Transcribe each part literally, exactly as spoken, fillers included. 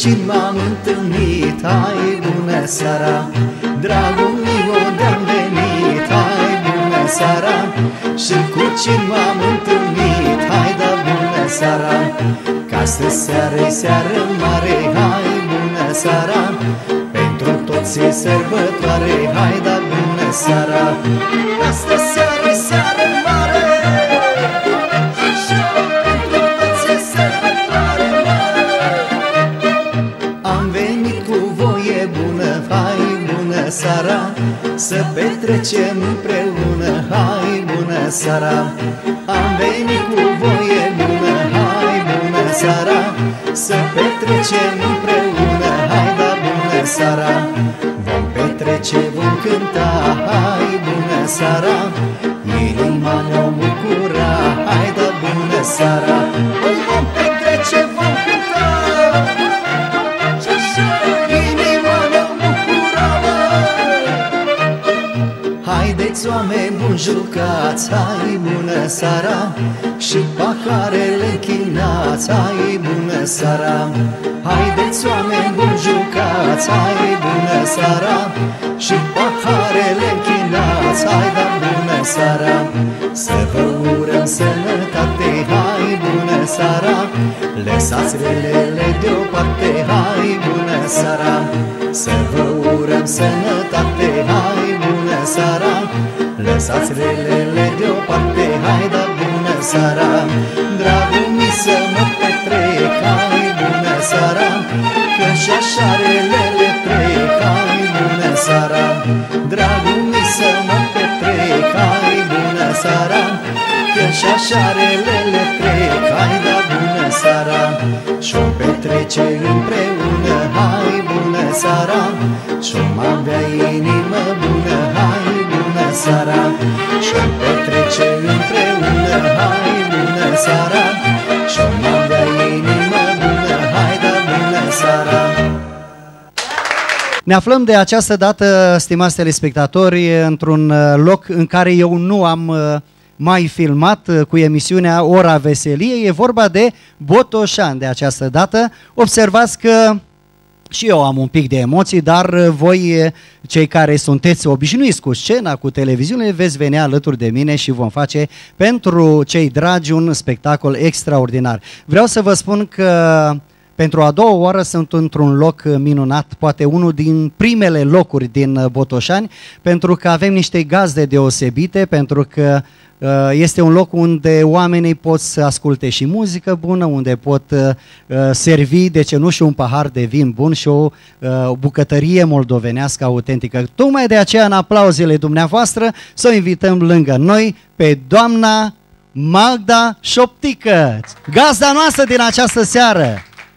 cine m-am întâlnit, hai bună seara. Dragul meu de-am venit, hai bună seara. Și cu cine m-am întâlnit, hai da bună seara. Că astăzi seară-i seară mare, hai bună seara. Pentru toți e sărbătoare, hai da bună seara. Astăzi seară-i seară mare, pentru toți e sărbătoare mare. Am venit cu voie bună, hai bună seara. Să petrecem împreună, hai bună seara. Am venit cu voie bună, hai bună seara. Să petrecem împreună, hai da bună seara. Vom petrece, vom cânta, hai bună seara. Inima ne-o bucura, hai da bună seara. Vom petrece, vom cânta, inima ne-o bucura. Haideți oameni buni jucați, hai bună seara. Și paharele închinați, hai bună seara. Haideți oameni buni jucați, hai bună seara. Și paharele închinați, hai da bună seara. Să vă urăm sănătate, hai bună seara. Lăsați relele deoparte, hai bună seara. Să vă urăm sănătate, hai bună seara. Lăsați relele deoparte, hai da bună seara. Dragul mi să mă petrec, hai bună seara. Că și așa relele trec, hai bună seara. Dragul mi să mă petrec, hai bună seara. Că și așa relele trec, hai da bună seara. Și-o petrece împreună, hai bună seara. Și-o avea inimă bună, hai bună seara. Și-o petrece împreună, hai bună seara. Și-o avea inimă bună, hai da bună seara. Ne aflăm de această dată, stimați telespectatori, într-un loc în care eu nu am mai filmat cu emisiunea Ora Veseliei. E vorba de Botoșani de această dată. Observați că și eu am un pic de emoții, dar voi, cei care sunteți obișnuiți cu scena, cu televiziune, veți veni alături de mine și vom face pentru cei dragi un spectacol extraordinar. Vreau să vă spun că pentru a doua oară sunt într-un loc minunat, poate unul din primele locuri din Botoșani, pentru că avem niște gazde deosebite, pentru că este un loc unde oamenii pot să asculte și muzică bună, unde pot servi, de ce nu, și un pahar de vin bun și o bucătărie moldovenească autentică. Tocmai de aceea, în aplauzele dumneavoastră, să o invităm lângă noi pe doamna Magda Șoptică, gazda noastră din această seară.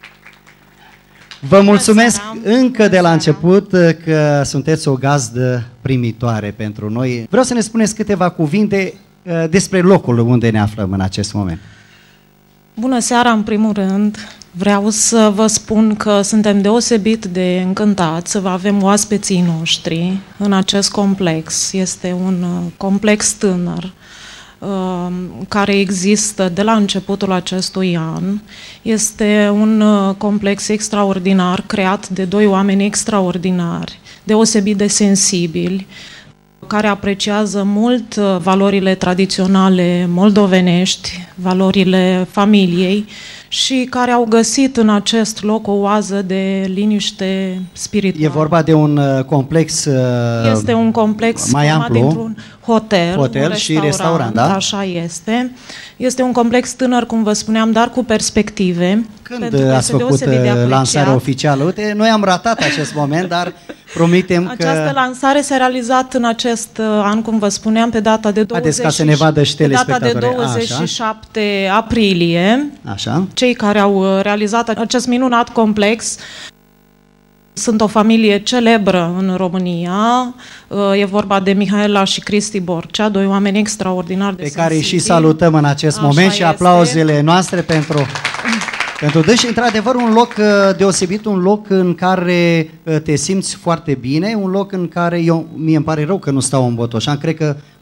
Vă mulțumesc încă de la început că sunteți o gazdă primitoare pentru noi. Vreau să ne spuneți câteva cuvinte despre locul unde ne aflăm în acest moment. Bună seara, în primul rând. Vreau să vă spun că suntem deosebit de încântați să vă avem oaspeții noștri în acest complex. Este un complex tânăr care există de la începutul acestui an. Este un complex extraordinar, creat de doi oameni extraordinari, deosebit de sensibili, care apreciază mult valorile tradiționale moldovenești, valorile familiei și care au găsit în acest loc o oază de liniște spirituală. E vorba de un complex Este un complex mai amplu, dintr-un hotel, hotel un și restaurant, da? Așa este. Este un complex tânăr, cum vă spuneam, dar cu perspective. Când ați făcut lansarea oficială? Uite, noi am ratat acest moment, dar promitem că... Această lansare s-a realizat în acest an, cum vă spuneam, pe data de douăzeci, ca să ne vadă și pe data de douăzeci și șapte aprilie. Așa. Cei care au realizat acest minunat complex sunt o familie celebră în România. E vorba de Mihaela și Cristi Borcea, doi oameni extraordinari de sensibili. Pe care și salutăm în acest Așa moment și este. Aplauzele noastre pentru... Pentru dâși, într-adevăr, un loc deosebit, un loc în care te simți foarte bine, un loc în care, eu, mie îmi pare rău că nu stau în Botoșani, cred că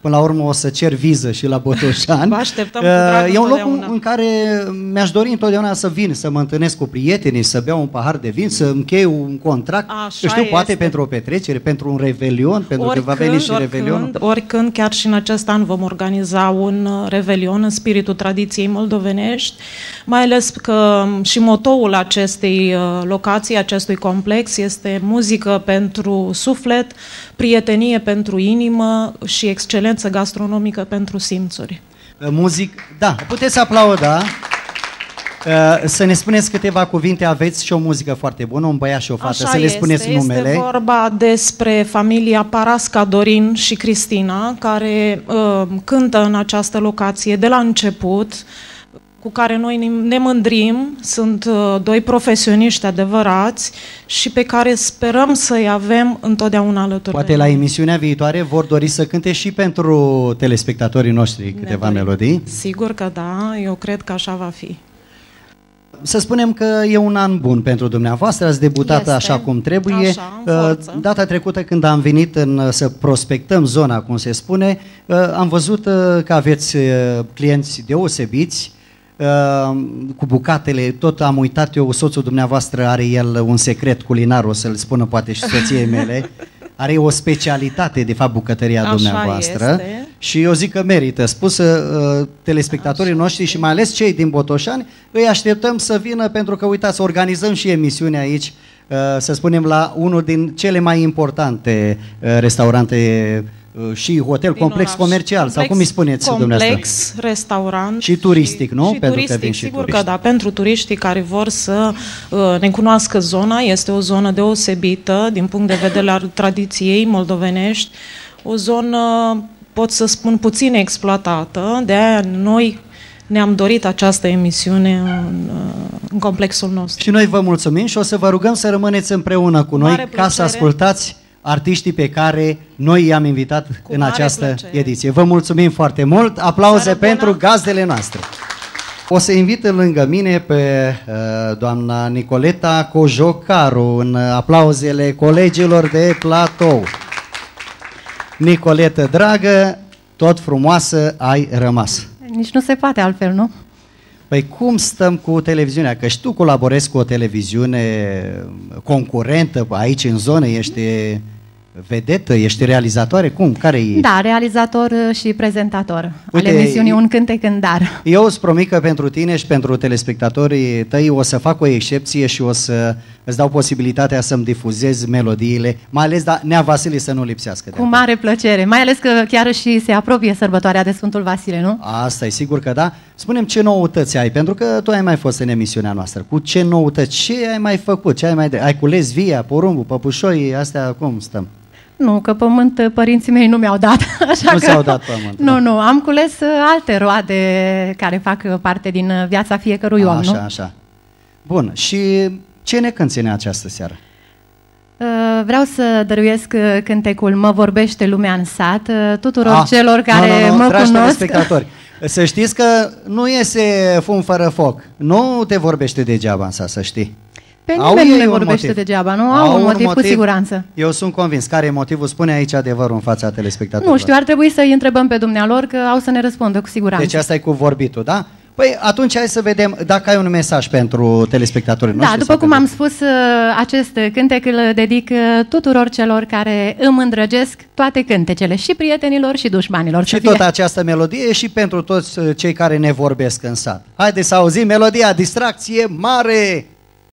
până la urmă o să cer viză și la Botoșani. Vă așteptăm cu drag E un loc întotdeauna. în care mi-aș dori întotdeauna să vin, să mă întâlnesc cu prietenii, să beau un pahar de vin, să închei un contract, Așa știu, poate este. pentru o petrecere, pentru un revelion, pentru Oricând, că va veni și oricând, revelionul. oricând, chiar și în acest an vom organiza un uh, revelion în spiritul tradiției moldovenești, mai ales că și motoul acestei uh, locații, acestui complex este muzică pentru suflet, prietenie pentru inimă și excelență gastronomică pentru simțuri. Muzic, da, puteți aplauda. Uh, Să ne spuneți câteva cuvinte, aveți și o muzică foarte bună, un băiat și o fată, Așa să le este, spuneți numele. Este vorba despre familia Parasca, Dorin și Cristina, care uh, cântă în această locație de la început, cu care noi ne- ne mândrim, sunt uh, doi profesioniști adevărați și pe care sperăm să-i avem întotdeauna alături Poate de la noi. emisiunea viitoare vor dori să cânte și pentru telespectatorii noștri Ne câteva dorim. melodii. Sigur că da, eu cred că așa va fi. Să spunem că e un an bun pentru dumneavoastră, ați debutat Este. așa cum trebuie. Așa, în Uh, forță. Data trecută când am venit în, uh, să prospectăm zona, cum se spune, uh, am văzut uh, că aveți uh, clienți deosebiți, uh, cu bucatele, tot am uitat eu, soțul dumneavoastră are el un secret culinar, o să-l spună poate și soției mele. Are o specialitate, de fapt, bucătăria Așa dumneavoastră. este. Și eu zic că merită. Spus uh, telespectatorii Așa noștri și mai ales cei din Botoșani, îi așteptăm să vină pentru că, uitați, organizăm și emisiunea aici, uh, să spunem, la unul din cele mai importante uh, restaurante uh, și hotel, Din complex oraș. comercial, Complex, sau cum îi spuneți dumneavoastră? Complex, restaurant. Și turistic, nu? Și Pentru că turistic, vin și sigur turiști. că da, pentru turiștii care vor să uh, ne cunoască zona, este o zonă deosebită din punct de vedere al tradiției moldovenești, o zonă, pot să spun, puțin exploatată, de aia noi ne-am dorit această emisiune în, uh, în complexul nostru. Și noi vă mulțumim și o să vă rugăm să rămâneți împreună cu noi Mare ca plăcere. să ascultați artiștii pe care noi i-am invitat Cu în mare această plăcere. ediție. Vă mulțumim foarte mult, aplauze Seară bună. pentru gazdele noastre. O să invit lângă mine pe uh, doamna Nicoleta Cojocaru în aplauzele colegilor de platou. Nicoleta, dragă, tot frumoasă ai rămas. Nici nu se poate altfel, nu? Păi cum stăm cu televiziunea? Că și tu colaborezi cu o televiziune concurentă aici în zonă, ești vedetă, ești realizatoare, cum? Care e? Da, realizator și prezentator Uite, al emisiunii Un cântec în dar. Eu îți promit că pentru tine și pentru telespectatorii tăi o să fac o excepție și o să îți dau posibilitatea să-mi difuzezi melodiile, mai ales da, Nea Vasile să nu lipsească. de Cu acolo. mare plăcere, mai ales că chiar și se apropie sărbătoarea de Sfântul Vasile, nu? Asta e sigur că da. Spune-mi ce noutăți ai, pentru că tu ai mai fost în emisiunea noastră. Cu ce noutăți? Ce ai mai făcut? Ce ai mai de... Ai cules via, porumbul, păpușoi, astea cum stăm? Nu, că pământ părinții mei nu mi-au dat. Așa Nu că... ți-au dat pământ, Nu, nu. nu, am cules uh, alte roade care fac parte din uh, viața fiecărui om, Așa, nu? așa. Bun, și ce ne cânti în această seară? Uh, Vreau să dăruiesc uh, cântecul Mă vorbește lumea în sat uh, tuturor Ah, celor care nu, nu, nu, mă dragi cunosc. telespectatori, să știți că nu iese fum fără foc. Nu te vorbește degeaba în sat, să știi. Pe Au nimeni nu ei ne un vorbește motiv. degeaba, nu? Au un motiv, cu siguranță. Eu sunt convins. Care e motivul? Spune aici adevărul în fața telespectatorilor. Nu știu, ar trebui să-i întrebăm pe dumnealor că au să ne răspundă cu siguranță. Deci asta e cu vorbitul, da? Păi atunci hai să vedem dacă ai un mesaj pentru telespectatorii noștri. Da, după sau cum pentru- am spus, uh, acest cântec îl dedic uh, tuturor celor care îmi îndrăgesc toate cântecele, și prietenilor și dușmanilor. Și să fie. tot această melodie e și pentru toți uh, cei care ne vorbesc în sat. Haideți să auzim melodia Distracție Mare!